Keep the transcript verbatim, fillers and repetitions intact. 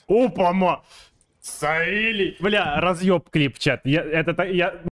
Опа-ма! Саили! Бля, разъеб клип, чат. Я, это, я,